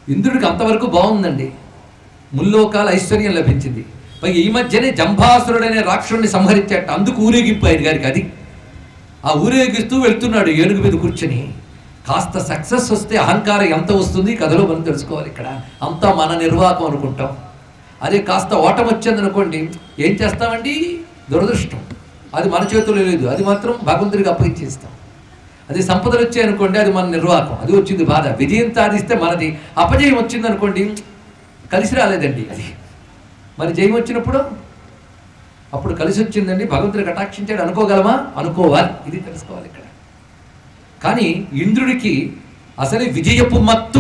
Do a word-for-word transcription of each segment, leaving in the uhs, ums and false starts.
ఇంద్రుడికి అంతవరకు బాగుందండి, ముల్లోకాల ఐశ్వర్యం లభించింది. పైగా ఈ మధ్యనే జంభాసురుడనే రాక్షసుడిని సంహరించాట, అందుకు ఊరేగింపు ఆయన గారికి. అది ఆ ఊరేగిస్తూ వెళ్తున్నాడు ఏనుగు మీద కూర్చొని. కాస్త సక్సెస్ వస్తే అహంకారం ఎంత వస్తుంది కథలో మనం తెలుసుకోవాలి. ఇక్కడ అంతా మన నిర్వాహకం అనుకుంటాం. అదే కాస్త ఓటం వచ్చిందనుకోండి, ఏం చేస్తామండి, దురదృష్టం, అది మన చేతుల్లో లేదు, అది మాత్రం భగవంతుడికి అప్పగించేస్తాం. అది సంపదలు వచ్చాయనుకోండి, అది మన నిర్వాహకం, అది వచ్చింది బాధ. విజయం సాధిస్తే మనది, అపజయం వచ్చిందనుకోండి కలిసి రాలేదండి అది. మరి జయం వచ్చినప్పుడు అప్పుడు కలిసి వచ్చిందండి, భగవంతుడికి కటాక్షించాడు అనుకోగలమా? అనుకోవాలి. ఇది తెలుసుకోవాలి ఇక్కడ. కానీ ఇంద్రుడికి అసలు విజయపు మత్తు,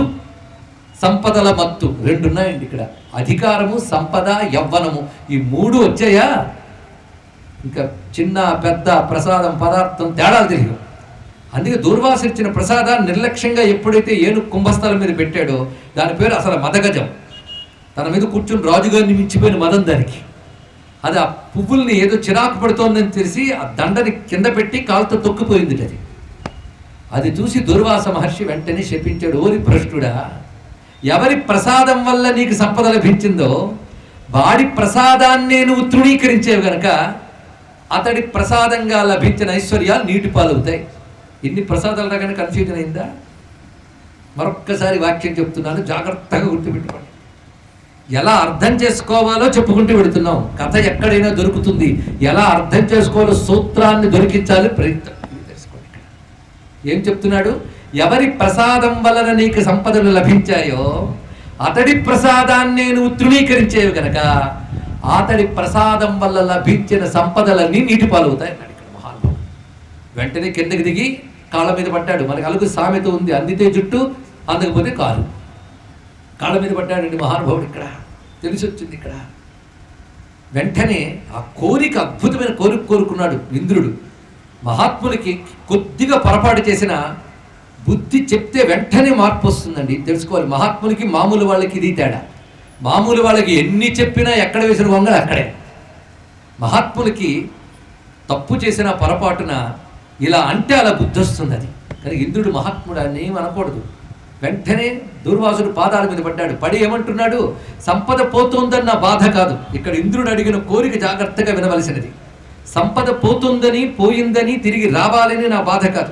సంపదల మత్తు రెండు ఉన్నాయండి ఇక్కడ. అధికారము, సంపద, యవ్వనము, ఈ మూడు వచ్చాయా ఇంకా చిన్న పెద్ద ప్రసాదం పదార్థం తేడాలు తెలియదు. అందుకే దూర్వాస ఇచ్చిన ప్రసాదాన్ని నిర్లక్ష్యంగా ఎప్పుడైతే ఏను కుంభస్థలం మీద పెట్టాడో దాని పేరు అసలు మదగజం. తన మీద కూర్చుని రాజుగారిని మించిపోయిన మదం దానికి. అది ఆ పువ్వుల్ని ఏదో చిరాకు పడుతోందని తెలిసి ఆ దండని కింద పెట్టి కాలుతో తొక్కిపోయింది అది. అది చూసి దుర్వాస మహర్షి వెంటనే శపించాడు, ఓరి భ్రష్టుడా, ఎవరి ప్రసాదం వల్ల నీకు సంపద లభించిందో వాడి ప్రసాదాన్నే నువ్వు తృణీకరించేవి గనక అతడి ప్రసాదంగా లభించిన ఐశ్వర్యాలు నీటి పాలవుతాయి. ఇన్ని ప్రసాదాలు రాగానే కన్ఫ్యూజన్ అయిందా? మరొక్కసారి వాక్యం చెప్తున్నాను, జాగ్రత్తగా గుర్తుపెట్టుకోండి. ఎలా అర్థం చేసుకోవాలో చెప్పుకుంటూ పెడుతున్నాం. కథ ఎక్కడైనా దొరుకుతుంది, ఎలా అర్థం చేసుకోవాలో సూత్రాన్ని దొరికించాలి ప్రయత్నం తెలుసుకోండి. ఏం చెప్తున్నాడు? ఎవరి ప్రసాదం వలన నీకు సంపదలు లభించాయో అతడి ప్రసాదాన్నే నువ్వు తృణీకరించేవి కనుక అతడి ప్రసాదం వల్ల లభించిన సంపదలన్నీ నీటి పాలవుతాయి అన్నాడు ఇక్కడ మహానుభావుడు. వెంటనే కిందకి దిగి కాళ్ళ మీద పడ్డాడు. మనకు అలుగు సామెత ఉంది, అందితే జుట్టు అందకపోతే కాలు. కాళ్ళ మీద పడ్డాడండి మహానుభావుడు. ఇక్కడ తెలిసి వచ్చింది ఇక్కడ. వెంటనే ఆ కోరిక, అద్భుతమైన కోరిక కోరుకున్నాడు ఇంద్రుడు. మహాత్ములకి కొద్దిగా పొరపాటు చేసిన బుద్ధి చెప్తే వెంటనే మార్పు వస్తుందండి, తెలుసుకోవాలి. మహాత్ములకి మామూలు వాళ్ళకి ఇది తేడా. మామూలు వాళ్ళకి ఎన్ని చెప్పినా ఎక్కడ వేసిన వంగలు అక్కడే. మహాత్ములకి తప్పు చేసిన పొరపాటున ఇలా అంటే అలా బుద్ధి వస్తుంది. అది కానీ ఇంద్రుడు మహాత్ముడు అని ఏం అనకూడదు. వెంటనే దుర్వాసుడు పాదాల మీద పడ్డాడు. పడి ఏమంటున్నాడు? సంపద పోతుందన్న బాధ కాదు, ఇక్కడ ఇంద్రుడు అడిగిన కోరిక జాగ్రత్తగా వినవలసినది. సంపద పోతుందని, పోయిందని, తిరిగి రావాలని నా బాధ కాదు.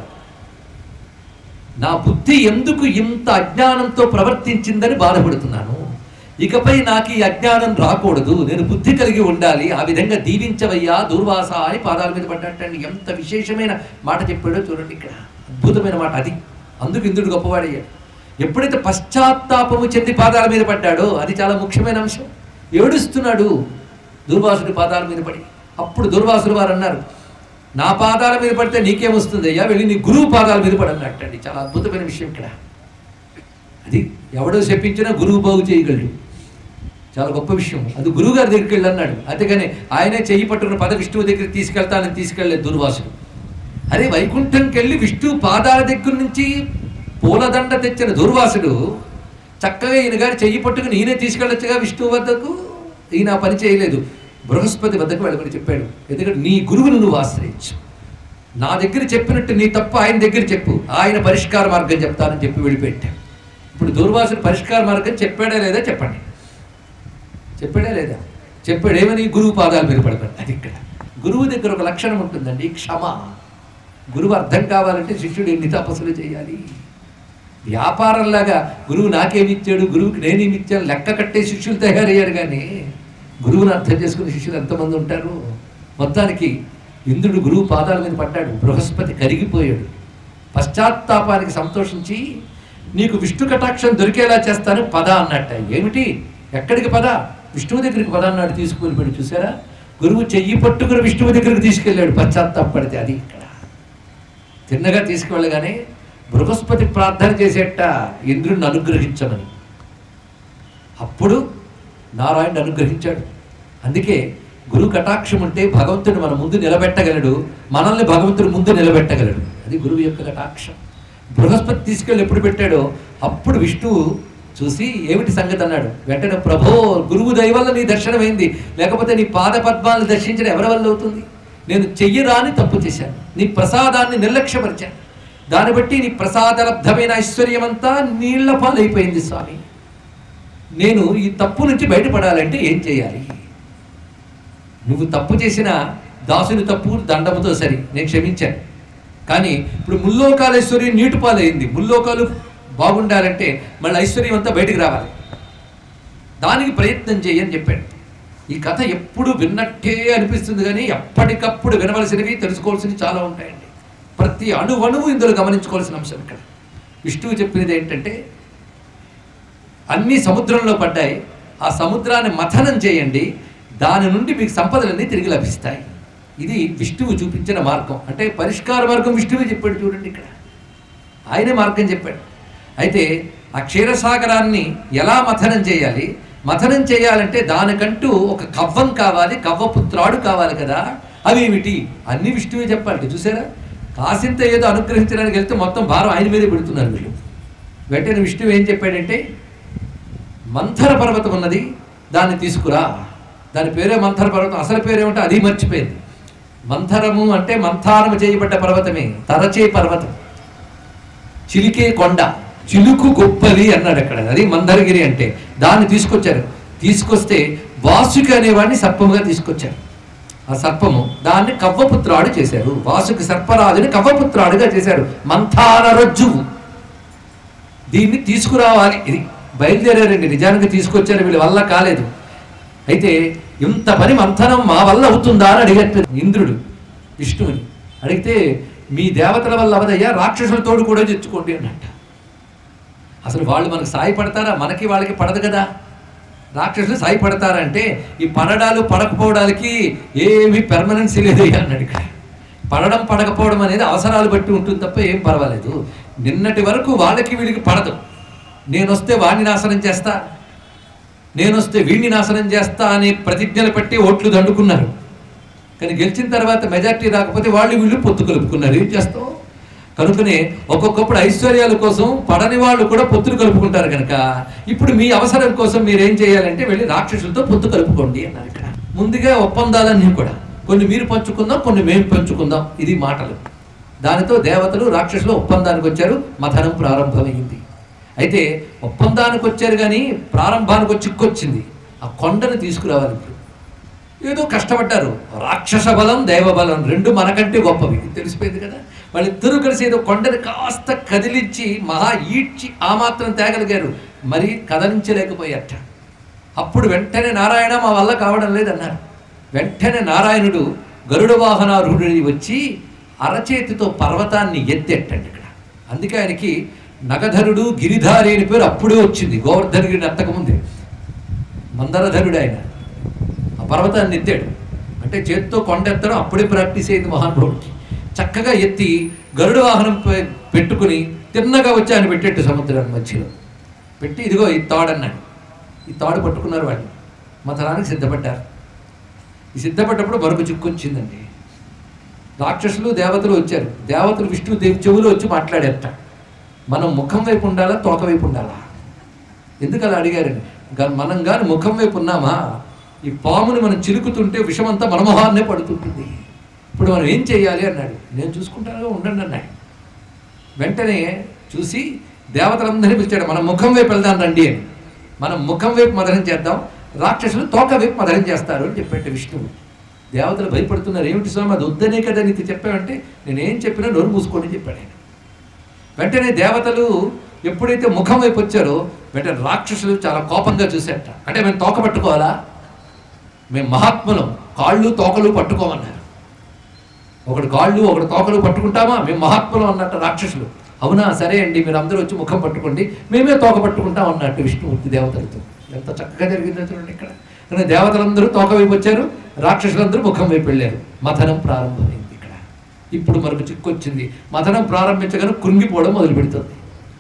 నా బుద్ధి ఎందుకు ఇంత అజ్ఞానంతో ప్రవర్తించిందని బాధపడుతున్నాను. ఇకపై నాకు ఈ అజ్ఞానం రాకూడదు, నేను బుద్ధి కలిగి ఉండాలి. ఆ విధంగా దీవించవయ్యా దుర్వాస అని పాదాల మీద పడ్డట్టండి. ఎంత విశేషమైన మాట చెప్పాడో చూడండి ఇక్కడ. అద్భుతమైన మాట అది. అందుకు ఇంద్రుడు గొప్పవాడయ్యాడు. ఎప్పుడైతే పశ్చాత్తాపము చెంది పాదాల మీద పడ్డాడో అది చాలా ముఖ్యమైన అంశం. ఏడుస్తున్నాడు దుర్వాసుడి పాదాల మీద పడి. అప్పుడు దుర్వాసుడు వారు అన్నారు, నా పాదాల మీద పడితే నీకేమొస్తుంది అయ్యా, వెళ్ళి నీ గురువు పాదాల మీద పడి అన్నట్టండి. చాలా అద్భుతమైన విషయం ఇక్కడ. అది ఎవడో చెప్పించినా గురువు బాగు చేయగలడు, చాలా గొప్ప విషయం. అది గురువు గారి దగ్గరికి వెళ్ళి అన్నాడు. అంతేగాని ఆయనే చెయ్యి పట్టుకున్న పద విష్ణువు దగ్గరికి తీసుకెళ్తానని తీసుకెళ్ళలేదు దుర్వాసుడు. అరే వైకుంఠంకి వెళ్ళి విష్ణువు పాదాల దగ్గర నుంచి పూలదండ తెచ్చిన దుర్వాసుడు చక్కగా ఈయన గారి చెయ్యి పట్టుకుని ఈయనే తీసుకెళ్ళొచ్చుగా విష్ణువు వద్దకు. ఈయన పని చేయలేదు, బృహస్పతి వద్దకు వెళ్ళమని చెప్పాడు. ఎందుకంటే నీ గురువును నువ్వు ఆశ్రయించు, నా దగ్గర చెప్పినట్టు నీ తప్పు ఆయన దగ్గర చెప్పు, ఆయన పరిష్కార మార్గం చెప్తానని చెప్పి వెళ్ళిపెట్టాడు. ఇప్పుడు దుర్వాసుడు పరిష్కార మార్గం చెప్పాడా లేదా చెప్పండి? చెప్పాడా లేదా? చెప్పాడు. ఏమని? గురువు పాదాల మీద పడతాడు. అది ఇక్కడ గురువు దగ్గర ఒక లక్షణం ఉంటుందండి, క్షమ. గురువు అర్థం కావాలంటే శిష్యుడు ఎన్ని తపస్సులు చేయాలి. వ్యాపారంలాగా గురువు నాకేమిచ్చాడు, గురువుకి నేనేమి ఇచ్చాను లెక్క కట్టే శిష్యులు తయారయ్యారు. కానీ గురువుని అర్థం చేసుకునే శిష్యులు ఎంతమంది ఉంటారు? మొత్తానికి ఇంద్రుడు గురువు పాదాల మీద పడ్డాడు. బృహస్పతి కరిగిపోయాడు. పశ్చాత్తాపానికి సంతోషించి నీకు విష్ణు కటాక్షం దొరికేలా చేస్తాను పద అన్నట్ట. ఏమిటి? ఎక్కడికి పద? విష్ణువు దగ్గరికి పద అన్నాడు. తీసుకువెళ్ళిపోయాడు. చూసారా, గురువు చెయ్యి పట్టుకుని విష్ణువు దగ్గరికి తీసుకెళ్ళాడు పశ్చాత్తాపడితే. అది ఇక్కడ తిన్నగా తీసుకువెళ్ళగానే బృహస్పతి ప్రార్థన చేసేట ఇంద్రుడిని అనుగ్రహించమని. అప్పుడు నారాయణుడు అనుగ్రహించాడు. అందుకే గురు కటాక్షం ఉంటే భగవంతుడు మన ముందు నిలబెట్టగలడు, మనల్ని భగవంతుడు ముందు నిలబెట్టగలడు. అది గురువు యొక్క కటాక్షం. బృహస్పతి తీసుకెళ్ళి ఎప్పుడు పెట్టాడో అప్పుడు విష్ణువు చూసి ఏమిటి సంగతి అన్నాడు. వెంటనే ప్రభో, గురువు దయ వల్ల నీ దర్శనమైంది, లేకపోతే నీ పాద పద్మాలను దర్శించడం ఎవరి వల్ల అవుతుంది? నేను చెయ్యరాని తప్పు చేశాను, నీ ప్రసాదాన్ని నిర్లక్ష్యపరిచాను, దాన్ని బట్టి నీ ప్రసాదలబ్ధమైన ఐశ్వర్యమంతా నీళ్ల పాలైపోయింది స్వామి. నేను ఈ తప్పు నుంచి బయటపడాలంటే ఏం చేయాలి? నువ్వు తప్పు చేసిన దాసుని తప్పు దండముతో సరి, నేను క్షమించాను. కానీ ఇప్పుడు ముల్లోకాల ఐశ్వర్యం నీటిపాలైంది. ముల్లోకాలు బాగుండాలంటే మళ్ళీ ఐశ్వర్యం అంతా బయటికి రావాలి. దానికి ప్రయత్నం చేయని చెప్పాడు. ఈ కథ ఎప్పుడు విన్నట్టే అనిపిస్తుంది, కానీ ఎప్పటికప్పుడు వినవలసినవి, తెలుసుకోవాల్సినవి చాలా ఉంటాయండి. ప్రతి అణువణువు ఇందులో గమనించుకోవాల్సిన అంశం. ఇక్కడ విష్ణువు చెప్పినది ఏంటంటే, అన్ని సముద్రంలో పడ్డాయి, ఆ సముద్రాన్ని మథనం చేయండి, దాని నుండి మీకు సంపదలన్నీ తిరిగి లభిస్తాయి. ఇది విష్ణువు చూపించిన మార్గం. అంటే పరిష్కార మార్గం విష్ణువే చెప్పాడు. చూడండి, ఇక్కడ ఆయనే మార్గం చెప్పాడు. అయితే ఆ క్షీరసాగరాన్ని ఎలా మథనం చేయాలి? మథనం చేయాలంటే దానికంటూ ఒక కవ్వం కావాలి, కవ్వపుత్రాడు కావాలి కదా. అవేమిటి? అన్ని విష్ణువే చెప్పాలి. చూసారా, కాసింత ఏదో అనుగ్రహించడానికి వెళ్తే మొత్తం భారం ఆయన మీదే పెడుతున్నారు వీళ్ళు. వెంటనే విష్ణువు ఏం చెప్పాడంటే, మంథర పర్వతం ఉన్నది, దాన్ని తీసుకురా. దాని పేరే మంథర పర్వతం. అసలు పేరేమంటే అది మర్చిపోయింది. మంథరము అంటే మంథారము చేయబడ్డ పర్వతమే, తరచే పర్వతం, చిలికే కొండ, చిలుకు గొప్పది అన్నాడు అక్కడ. అది మందరగిరి అంటే. దాన్ని తీసుకొచ్చారు. తీసుకొస్తే వాసుకి అనేవాడిని సర్పముగా తీసుకొచ్చారు. ఆ సర్పము దాన్ని కవ్వపుత్రాడు చేశారు. వాసుకి సర్పరాజుని కవ్వపుత్రాడుగా చేశారు. మంథార రజ్జువు. దీన్ని తీసుకురావాలి. ఇది బయలుదేరారండి. నిజానికి తీసుకొచ్చారు, వీళ్ళ వల్ల కాలేదు. అయితే ఇంత పని మంథనం మా వల్ల అవుతుందా అని అడిగట్టు ఇంద్రుడు విష్ణువుని. అడిగితే మీ దేవతల వల్ల అవదయ్యా, రాక్షసుల తోడు కూడా తెచ్చుకోండి అన్నట్ట. అసలు వాళ్ళు మనకు సాయపడతారా? మనకి వాళ్ళకి పడదు కదా. రాక్షసులు సాయపడతారంటే ఈ పడడాలు పడకపోవడానికి ఏమీ పెర్మనెన్సీ లేదు అన్నాడు ఇక్కడ. పడడం పడకపోవడం అనేది అవసరాలు బట్టి ఉంటుంది తప్ప ఏం పర్వాలేదు. నిన్నటి వరకు వాళ్ళకి వీడికి పడదు. నేను వస్తే వాడిని నాశనం చేస్తా, నేను వస్తే వీడిని నాశనం చేస్తా అని ప్రతిజ్ఞలు పెట్టి ఓట్లు దండుకున్నారు. కానీ గెలిచిన తర్వాత మెజార్టీ రాకపోతే వాళ్ళు వీళ్ళు పొత్తు కలుపుకున్నారు. ఏం చేస్తాం? కనుకనే ఒక్కొక్కప్పుడు ఐశ్వర్యాల కోసం పడని వాళ్ళు కూడా పొత్తులు కలుపుకుంటారు. కనుక ఇప్పుడు మీ అవసరం కోసం మీరు ఏం చేయాలంటే వెళ్ళి రాక్షసులతో పొత్తు కలుపుకోండి అన్నారు ఇక్కడ. ముందుగా ఒప్పందాలన్నీ కూడా కొన్ని మీరు పంచుకుందాం, కొన్ని మేము పంచుకుందాం, ఇది మాటలు. దానితో దేవతలు రాక్షసులు ఒప్పందానికి వచ్చారు. మథనం ప్రారంభమైంది. అయితే ఒప్పందానికి వచ్చారు కానీ ప్రారంభానికి వచ్చి చిక్కొచ్చింది. ఆ కొండను తీసుకురావాలి. ఇప్పుడు ఏదో కష్టపడ్డారు. రాక్షస బలం, దైవబలం రెండు మనకంటే గొప్పవి తెలిసిపోయింది కదా. వాళ్ళిద్దరూ కలిసి ఏదో కొండని కాస్త కదిలించి మహా ఈడ్చి ఆ మాత్రం తేగలిగారు. మరి కదలించలేకపోయారట. అప్పుడు వెంటనే నారాయణ మా వల్ల కావడం లేదన్నారు. వెంటనే నారాయణుడు గరుడ వాహనారూఢుడి వచ్చి అరచేతితో పర్వతాన్ని ఎత్తేటండి ఇక్కడ. అందుకే ఆయనకి నగధరుడు, గిరిధారి అని పేరు అప్పుడే వచ్చింది. గోవర్ధనగిరిని ఎత్తకముందే మందరధరుడు ఆయన. ఆ పర్వతాన్ని ఎత్తాడు అంటే చేతితో కొండ ఎత్తడం అప్పుడే ప్రాక్టీస్ అయింది మహానుభావుడికి. చక్కగా ఎత్తి గరుడ వాహనం పెట్టుకుని తిన్నగా వచ్చి ఆయన పెట్టేట్టు సముద్రాన్ని మధ్యలో పెట్టి, ఇదిగో ఈ తాడన్నాడు. ఈ తాడు పట్టుకున్నారు వాళ్ళు. మథనానికి సిద్ధపడ్డారు. ఈ సిద్ధపడ్డప్పుడు మరొక చిక్కొచ్చిందండి. రాక్షసులు దేవతలు వచ్చారు. దేవతలు విష్ణుదేవి చెవులు వచ్చి మాట్లాడేట. మనం ముఖం వైపు ఉండాలా, తోక వైపు ఉండాలా? ఎందుకు అలా అడిగారండి. మనం కానీ ముఖం వైపు ఉన్నామా, ఈ పాముని మనం చిలుకుతుంటే విషమంతా మన మొహాన్నే పడుతుంటుంది. ఇప్పుడు మనం ఏం చేయాలి అన్నాడు. నేను చూసుకుంటానుగా, ఉండండి అన్నాడు. వెంటనే చూసి దేవతలందరినీ పిలిచాడు. మనం ముఖం వైపు వెళ్దాం రండి అని. మనం ముఖం వైపు మదనం చేద్దాం, రాక్షసులు తోక వైపు మదనం చేస్తారు అని చెప్పాడు విష్ణువు. దేవతలు భయపడుతున్నారు. ఏమిటి స్వామి, అది వద్దనే కదా నీకు చెప్పావంటే, నేనేం చెప్పినా నోరు మూసుకోండి చెప్పాడు ఆయన. వెంటనే దేవతలు ఎప్పుడైతే ముఖం వైపు వచ్చారో వెంటనే రాక్షసులు చాలా కోపంగా చూసేట. అంటే మేము తోక పట్టుకోవాలా, మేము మహాత్ములం, కాళ్ళు తోకలు పట్టుకోమన్నారు. ఒకడు కాళ్ళు ఒకడు తోకలు పట్టుకుంటామా, మేము మహాత్ములం అన్నట్టు రాక్షసులు. అవునా, సరే అండి, మీరు అందరూ వచ్చి ముఖం పట్టుకోండి, మేమే తోక పట్టుకుంటాం అన్నట్టు విష్ణుమూర్తి దేవతలతో. ఎంత చక్కగా జరిగిందో చూడండి ఇక్కడ. కానీ దేవతలందరూ తోక వైపు వచ్చారు, రాక్షసులందరూ ముఖం వైపు వెళ్ళారు. మథనం ప్రారంభమైంది ఇక్కడ. ఇప్పుడు మరొక చిక్కొచ్చింది. మథనం ప్రారంభించగానే కృంగిపోవడం మొదలు పెడుతుంది.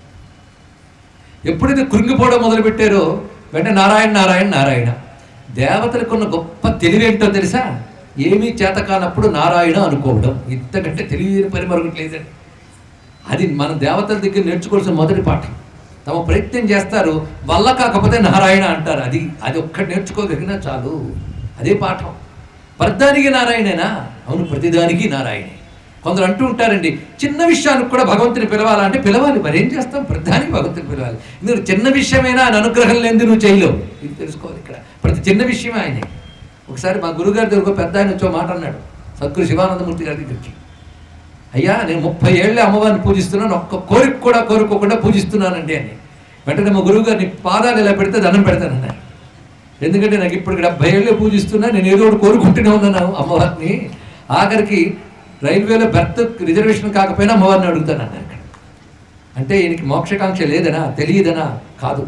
ఎప్పుడైతే కృంగిపోవడం మొదలుపెట్టారో వెంటనే నారాయణ నారాయణ నారాయణ. దేవతలకు ఉన్న గొప్ప తెలివేంటో తెలుసా? ఏమీ చేత కానప్పుడు నారాయణ అనుకోవడం. ఇంతకంటే తెలియని పని మరొకటి లేదండి. అది మన దేవతల దగ్గర నేర్చుకోవాల్సిన మొదటి పాఠం. తమ ప్రయత్నం చేస్తారు, వల్ల కాకపోతే నారాయణ అంటారు. అది అది ఒక్కటి నేర్చుకోగలిగినా చాలు. అదే పాఠం. ప్రతిదానికి నారాయణేనా? అవును, ప్రతిదానికి నారాయణే. కొందరు అంటూ ఉంటారండి, చిన్న విషయానికి కూడా భగవంతుని పిలవాలంటే పిలవాలి, మరేం చేస్తాం, ప్రధానికి భగవంతుని పిలవాలి. ఇందులో చిన్న విషయమైనా ఆయన అనుగ్రహం లేనిది నువ్వు చేయలేవు. ఇది తెలుసుకోవాలి. ఇక్కడ ప్రతి చిన్న విషయం ఆయనే. ఒకసారి మా గురుగారి దగ్గర ఒక పెద్ద ఆయన వచ్చో మాట అన్నాడు, సద్గురు శివానందమూర్తి గారి దగ్గరికి. అయ్యా, నేను ముప్పై ఏళ్ళే అమ్మవారిని పూజిస్తున్నాను, ఒక్క కోరిక కూడా కోరుకోకుండా పూజిస్తున్నానండి అని. వెంటనే మా గురువు గారిని పాదాలు ఇలా పెడితే దండం పెడతానన్నారు. ఎందుకంటే నాకు ఇప్పుడు డెబ్బై ఏళ్ళే పూజిస్తున్నా, నేను ఏదో ఒకటి కోరుకుంటూనే ఉన్నాను అమ్మవారిని. ఆఖరికి రైల్వేలో బెర్త్ రిజర్వేషన్ కాకపోయినా అమ్మవారిని అడుగుతానన్నా. అక్కడ అంటే ఈయనకి మోక్షకాంక్ష లేదనా, తెలియదనా? కాదు,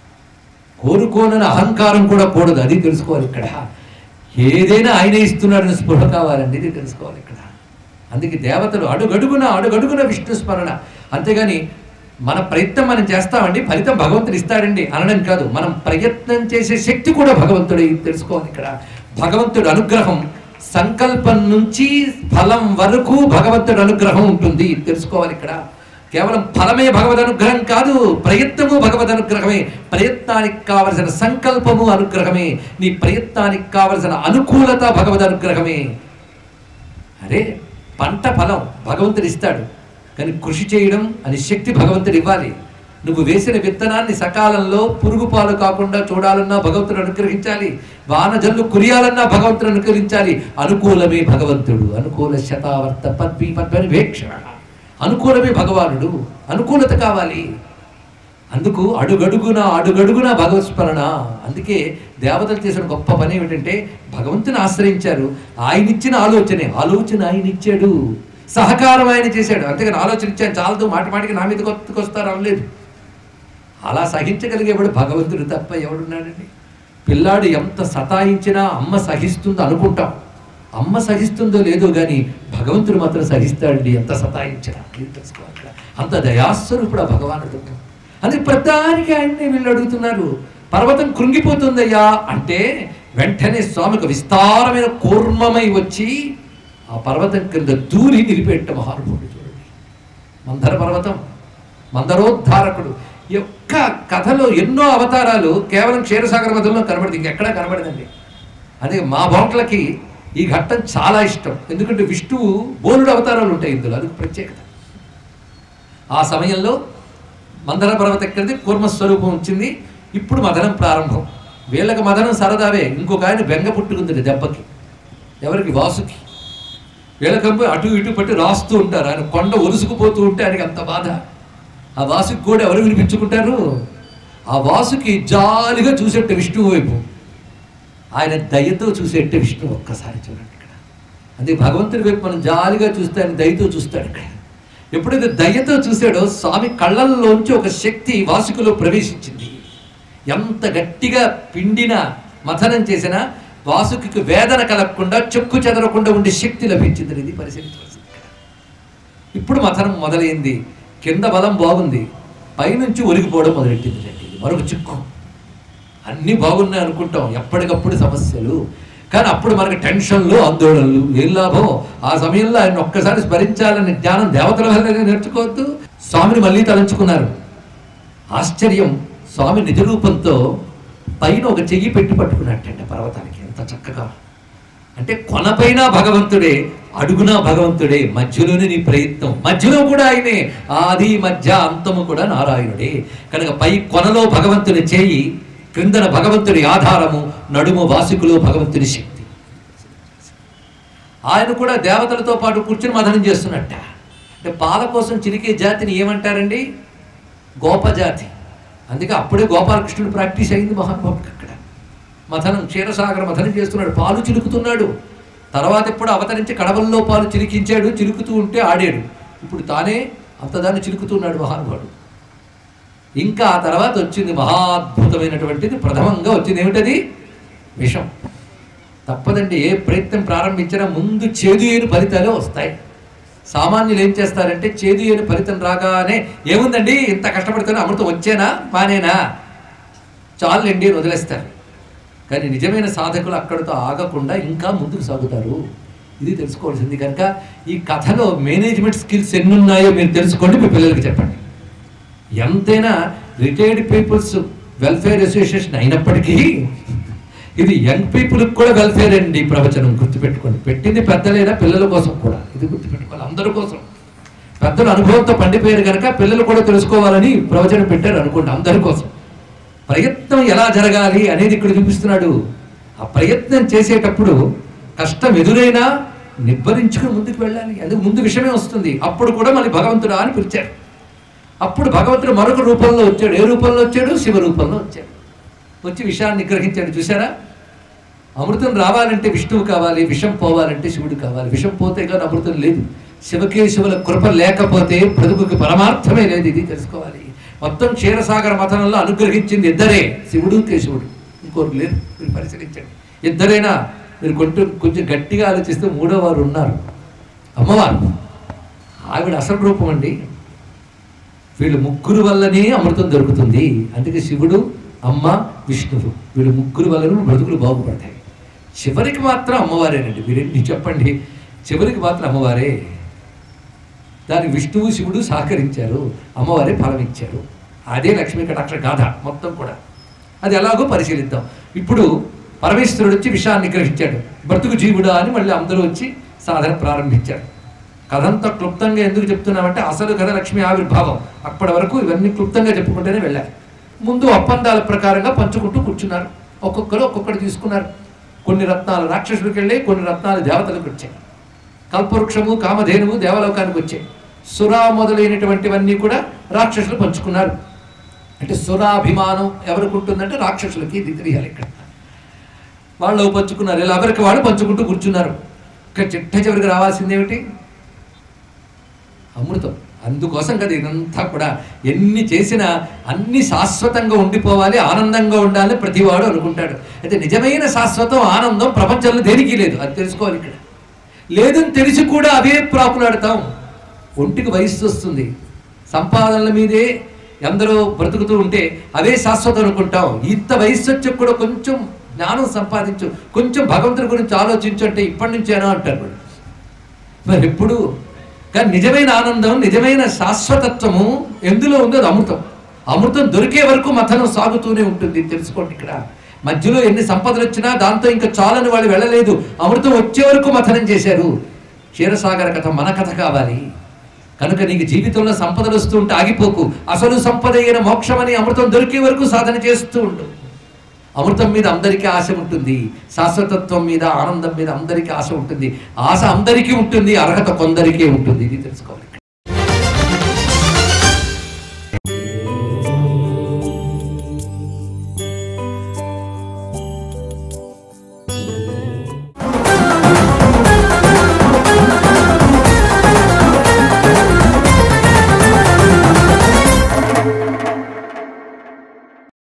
కోరుకోనని అహంకారం కూడా కూడదు. అది తెలుసుకోవాలి ఇక్కడ. ఏదైనా ఆయనే ఇస్తున్నాడని స్పృహ కావాలండి, ఇది తెలుసుకోవాలి ఇక్కడ. అందుకే దేవతలు అడుగడుగున అడుగడుగున విష్ణు స్మరణ. అంతేగాని మన ప్రయత్నం మనం చేస్తామండి, ఫలితం భగవంతుడు ఇస్తాడండి అనడం కాదు. మనం ప్రయత్నం చేసే శక్తి కూడా భగవంతుడు, ఇది తెలుసుకోవాలి ఇక్కడ. భగవంతుడు అనుగ్రహం సంకల్పం నుంచి ఫలం వరకు భగవంతుడు అనుగ్రహం ఉంటుంది, ఇది తెలుసుకోవాలి ఇక్కడ. కేవలం ఫలమే భగవద్ అనుగ్రహం కాదు, ప్రయత్నము భగవద్ అనుగ్రహమే. ప్రయత్నానికి కావలసిన సంకల్పము అనుగ్రహమే, నీ ప్రయత్నానికి కావలసిన అనుకూలత భగవద్ అనుగ్రహమే. అరే, పంట ఫలం భగవంతుడు ఇస్తాడు, కానీ కృషి చేయడం అని శక్తి భగవంతుడు ఇవ్వాలి. నువ్వు వేసిన విత్తనాన్ని సకాలంలో పురుగు పాలు కాకుండా చూడాలన్నా భగవంతుడు అనుగ్రహించాలి. వానజల్లు కురియాలన్నా భగవంతుడు అనుగ్రహించాలి. అనుకూలమే భగవంతుడు. అనుకూల శతావర్త పద్మీ పద్మని వేక్షణ. అనుకూలమే భగవానుడు. అనుకూలత కావాలి. అందుకు అడుగడుగున అడుగడుగున భగవత్స్మరణ. అందుకే దేవతలు చేసిన గొప్ప పని ఏమిటంటే భగవంతుని ఆశ్రయించారు. ఆయన ఇచ్చిన ఆలోచనే, ఆలోచన ఆయన ఇచ్చాడు, సహకారం ఆయన చేశాడు. అంతేగాని ఆలోచన ఇచ్చాను చాలదు, మాటి మాటికి నా మీద కొత్తకొస్తారు అనలేదు. అలా సహించగలిగేవాడు భగవంతుడు తప్ప ఎవడున్నాడండి? పిల్లాడు ఎంత సతాయించినా అమ్మ సహిస్తుందో అనుకుంటాం. అమ్మ సహిస్తుందో లేదో కానీ భగవంతుడు మాత్రం సహిస్తాడండి, ఎంత సతాయించినా. తెలుసుకోవాలి. అంత దయాస్వరూపుడు ఆ భగవానుడు. అందుకే ప్రధానికి ఆయన్ని వీళ్ళు అడుగుతున్నారు. పర్వతం కృంగిపోతుందయ్యా అంటే వెంటనే స్వామికి విస్తారమైన కూర్మమై వచ్చి ఆ పర్వతం కింద దూరి నిలిపెట్ట మహానుభావుడు. చూడండి, మందర పర్వతం, మందరోద్ధారకుడు. ఈ యొక్క కథలో ఎన్నో అవతారాలు కేవలం క్షీరసాగర మధ్యలో కనబడింది, ఇంకెక్కడా కనబడదండి. అదే మా బోట్లకి ఈ ఘట్టం చాలా ఇష్టం. ఎందుకంటే విష్ణువు బోలుడు అవతారాలు ఉంటాయి ఇందులో, అది ప్రత్యేకత. ఆ సమయంలో మందర పర్వతం ఎక్కడిది, కూర్మస్వరూపం వచ్చింది. ఇప్పుడు మదనం ప్రారంభం. వీళ్ళకి మదనం సరదావే. ఇంకొక ఆయన బెంగ పుట్టుకుంది దెబ్బకి. ఎవరికి? వాసుకి. వీళ్ళకంపై అటు ఇటు పట్టి రాస్తూ ఉంటారు. ఆయన కొండ ఒలుసుకుపోతూ ఉంటే ఆయనకి అంత బాధ. ఆ వాసుకి కూడా ఎవరు వినిపించుకుంటారు? ఆ వాసుకి జాలిగా చూసేట్టు విష్ణువు వైపు, ఆయన దయతో చూసేట్టు విష్ణువు. ఒక్కసారి చూడండి ఇక్కడ. అందుకే భగవంతుడి వైపు మనం జాలిగా చూస్తే ఆయన దయతో చూస్తాడు. ఇక్కడ ఎప్పుడైతే దయతో చూశాడో స్వామి కళ్ళల్లోంచి ఒక శక్తి వాసుకులో ప్రవేశించింది. ఎంత గట్టిగా పిండిన మథనం చేసినా వాసుకి వేదన కలగకుండా, చెక్కు చెదరకుండా ఉండే శక్తి లభించింది. ఇది పరిశీలించవలసింది. ఇప్పుడు మథనం మొదలైంది. కింద బలం బాగుంది, పైనుంచి ఒలిగిపోవడం మొదలెట్టింది. మరొక చిక్కు. అన్నీ బాగున్నాయి అనుకుంటాం, ఎప్పటికప్పుడు సమస్యలు. కానీ అప్పుడు మనకి టెన్షన్లు, ఆందోళనలు. ఏం లాభం? ఆ సమయంలో ఆయన ఒక్కసారి స్మరించాలనే జ్ఞానం దేవతల వల్ల నేర్చుకోవద్దు. స్వామిని మళ్ళీ తలంచుకున్నారు. ఆశ్చర్యం, స్వామి నిజ రూపంతో పైన ఒక చెయ్యి పెట్టి పట్టుకున్నట్టండి పర్వతానికి. ఎంత చక్కగా అంటే కొనపైన భగవంతుడే, అడుగునా భగవంతుడే, మధ్యలోనే నీ ప్రయత్నం, మధ్యలో కూడా ఆయనే. ఆది మధ్య అంతము కూడా నారాయణుడే. కనుక పై కొనలో భగవంతుని చేయి, క్రిందన భగవంతుడి ఆధారము, నడుము వాసుకులో భగవంతుని శక్తి. ఆయన కూడా దేవతలతో పాటు కూర్చుని మదనం చేస్తున్నట్ట. అంటే పాల కోసం చిరికే జాతిని ఏమంటారండి? గోపజాతి. అందుకే అప్పుడే గోపాలకృష్ణుడు ప్రాక్టీస్ అయింది మహానుభావుడికి. అక్కడ మథనం, క్షీరసాగర మథనం చేస్తున్నాడు, పాలు చిలుకుతున్నాడు. తర్వాత ఎప్పుడు అవతరించి కడవల్లో పాలు చిలికించాడు, చిలుకుతూ ఉంటే ఆడాడు. ఇప్పుడు తానే అంతదాన్ని చిలుకుతున్నాడు మహానుభావుడు. ఇంకా ఆ తర్వాత వచ్చింది మహాద్భుతమైనటువంటిది. ప్రథమంగా వచ్చింది ఏమిటది? విషం. తప్పదండి, ఏ ప్రయత్నం ప్రారంభించినా ముందు చేదు అయిన ఫలితాలే వస్తాయి. సామాన్యులు ఏం చేస్తారంటే చేదు అయిన ఫలితం రాగానే ఏముందండి ఇంత కష్టపడుతున్నా, అమృతం వచ్చేనా మానేనా, చాలండి అని వదిలేస్తారు. కానీ నిజమైన సాధకులు అక్కడితో ఆగకుండా ఇంకా ముందుకు సాగుతారు. ఇది తెలుసుకోవాల్సింది. కనుక ఈ కథలో మేనేజ్మెంట్ స్కిల్స్ ఎన్ని ఉన్నాయో మీరు తెలుసుకోండి, మీ పిల్లలకి చెప్పండి. ఎంతైనా రిటైర్డ్ పీపుల్స్ వెల్ఫేర్ అసోసియేషన్ అయినప్పటికీ ఇది యంగ్ పీపుల్కి కూడా వెల్ఫేర్ అండి ప్రవచనం, గుర్తుపెట్టుకోండి. పెట్టింది పెద్దలైనా పిల్లల కోసం కూడా, ఇది గుర్తుపెట్టుకోవాలి, అందరి కోసం. పెద్దలు అనుభవంతో పండిపోయారు కనుక పిల్లలు కూడా తెలుసుకోవాలని ప్రవచనం పెట్టారు అనుకోండి, అందరి కోసం. ప్రయత్నం ఎలా జరగాలి అనేది ఇక్కడ చూపిస్తున్నాడు. ఆ ప్రయత్నం చేసేటప్పుడు కష్టం ఎదురైనా నిబ్బరించుకుని ముందుకు వెళ్ళాలి. అందుకు ముందు విషయమే వస్తుంది. అప్పుడు కూడా మళ్ళీ భగవంతుడా అని పిలిచారు. అప్పుడు భగవంతుడు మరొక రూపంలో వచ్చాడు. ఏ రూపంలో వచ్చాడు? శివ రూపంలో వచ్చాడు. వచ్చి విషయాన్ని గ్రహించాడు. చూసారా, అమృతం రావాలంటే విష్ణువు కావాలి, విషం పోవాలంటే శివుడు కావాలి. విషం పోతే కానీ అమృతం లేదు. శివకేశవుల కృప లేకపోతే బ్రతుకుకి పరమార్థమే లేదు. ఇది తెలుసుకోవాలి. మొత్తం క్షీరసాగర మథనంలో అనుగ్రహించింది ఇద్దరే, శివుడు కేశవుడు, ఇంకోరు లేరు. మీరు పరిశీలించండి. ఇద్దరైనా మీరు కొంచెం కొంచెం గట్టిగా ఆలోచిస్తే మూడో వారు ఉన్నారు, అమ్మవారు. ఆవిడ అసలు రూపం అండి. వీళ్ళు ముగ్గురు వల్లనే అమృతం దొరుకుతుంది. అందుకే శివుడు, అమ్మ, విష్ణువు, వీళ్ళు ముగ్గురు వల్ల బ్రతుకులు బాగుపడతాయి. చివరికి మాత్రం అమ్మవారేనండి. వీరెన్ని చెప్పండి, చివరికి మాత్రం అమ్మవారే. దానికి విష్ణువు శివుడు సహకరించారు, అమ్మవారే ఫలం ఇచ్చారు. అదే లక్ష్మీ కటాక్ష గాథ మొత్తం కూడా. అది ఎలాగో పరిశీలిద్దాం. ఇప్పుడు పరమేశ్వరుడు వచ్చి విషయాన్ని గ్రహించాడు. బ్రతుకు జీవుడా అని మళ్ళీ అందరూ వచ్చి సాధన ప్రారంభించాడు. కథంతా క్లుప్తంగా ఎందుకు చెప్తున్నామంటే అసలు కథ లక్ష్మీ ఆవిర్భావం. అప్పటి వరకు ఇవన్నీ క్లుప్తంగా చెప్పుకుంటూనే వెళ్ళాలి. ముందు ఒప్పందాల ప్రకారంగా పంచుకుంటూ కూర్చున్నారు. ఒక్కొక్కరు ఒక్కొక్కరు తీసుకున్నారు. కొన్ని రత్నాలు రాక్షసులకు వెళ్ళాయి, కొన్ని రత్నాలు దేవతలకు వచ్చాయి. కల్పవృక్షము, కామధేనువు దేవలోకానికి వచ్చాయి. సురా మొదలైనటువంటివన్నీ కూడా రాక్షసులు పంచుకున్నారు. అంటే సురాభిమానం ఎవరికి ఉంటుందంటే రాక్షసులకి. ఇది తెలియాలి. ఇక్కడ వాళ్ళు పంచుకున్నారు. ఇలా ఎవరికి వాళ్ళు పంచుకుంటూ కూర్చున్నారు. ఇక్కడ చిట్ట చివరికి రావాల్సింది ఏమిటి? అమృతం. అందుకోసం కదా ఇదంతా కూడా. ఎన్ని చేసినా అన్ని శాశ్వతంగా ఉండిపోవాలి, ఆనందంగా ఉండాలి ప్రతివాడు అనుకుంటాడు. అయితే నిజమైన శాశ్వతం ఆనందం ప్రపంచంలో దేనికి లేదు. అది తెలుసుకోవాలి. ఇక్కడ లేదని తెలిసి కూడా అవే ప్రాకులాడతాం. ఒంటికి వయస్సు వస్తుంది, సంపాదనల మీదే ఎందరో బ్రతుకుతూ ఉంటే అవే శాశ్వతం అనుకుంటాం. ఇంత వయస్సు వచ్చి కూడా కొంచెం జ్ఞానం సంపాదించు, కొంచెం భగవంతుడి గురించి ఆలోచించు అంటే ఇప్పటి నుంచేనా అంటారు. మరి ఎప్పుడు కానీ నిజమైన ఆనందం, నిజమైన శాశ్వతత్వము ఎందులో ఉందో అది అమృతం. అమృతం దొరికే వరకు మథనం సాగుతూనే ఉంటుంది. తెలుసుకోండి. ఇక్కడ మధ్యలో ఎన్ని సంపదలు వచ్చినా దాంతో ఇంకా చాలని వాళ్ళు వెళ్ళలేదు. అమృతం వచ్చే వరకు మథనం చేశారు. క్షీరసాగర కథ మన కథ కావాలి కనుక నీకు జీవితంలో సంపదలు వస్తూ ఉంటే ఆగిపోకు. అసలు సంపద అయిన మోక్షమని అమృతం దొరికే వరకు సాధన చేస్తూ ఉండు. అమృతం మీద అందరికీ ఆశ ఉంటుంది, శాశ్వతత్వం మీద, ఆనందం మీద అందరికీ ఆశ ఉంటుంది. ఆశ అందరికీ ఉంటుంది, అర్హత కొందరికే ఉంటుంది. ఇది తెలుసుకోవాలి.